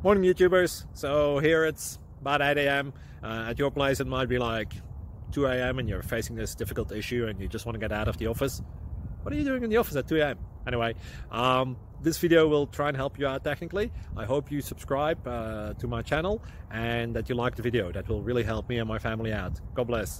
Morning YouTubers. So here it's about 8 a.m. At your place it might be like 2 a.m. and you're facing this difficult issue and you just want to get out of the office. What are you doing in the office at 2 a.m.? Anyway, this video will try and help you out technically. I hope you subscribe to my channel and that you like the video. That will really help me and my family out. God bless.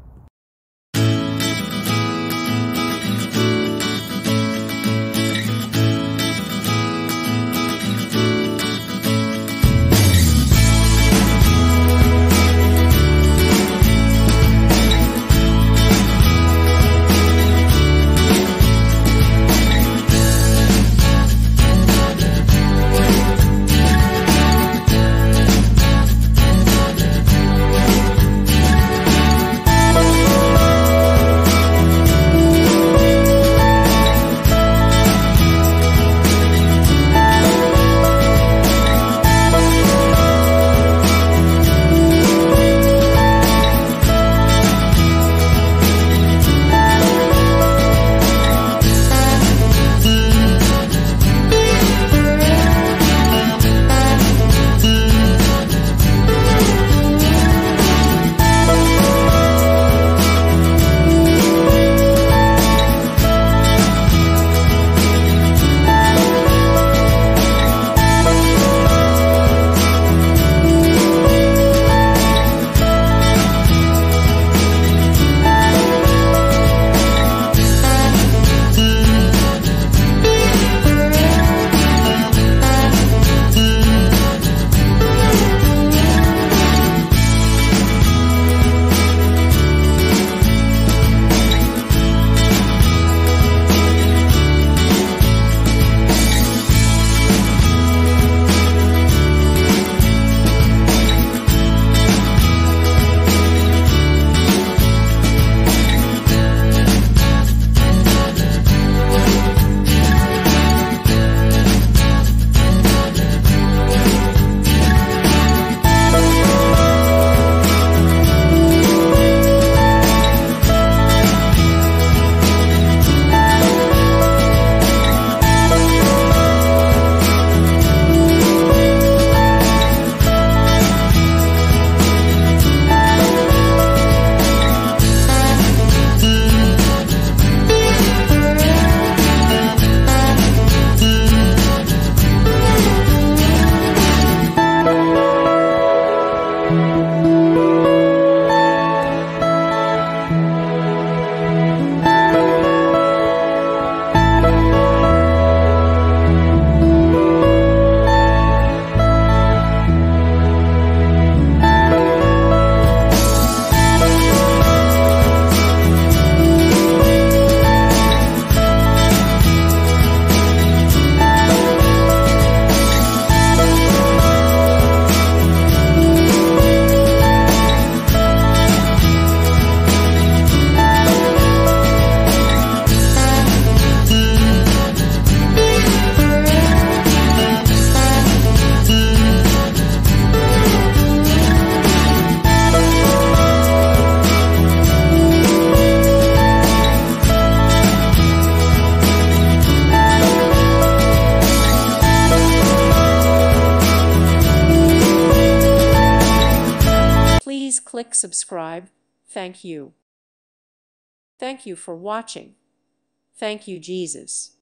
Please click subscribe. Thank you. Thank you for watching. Thank you, Jesus.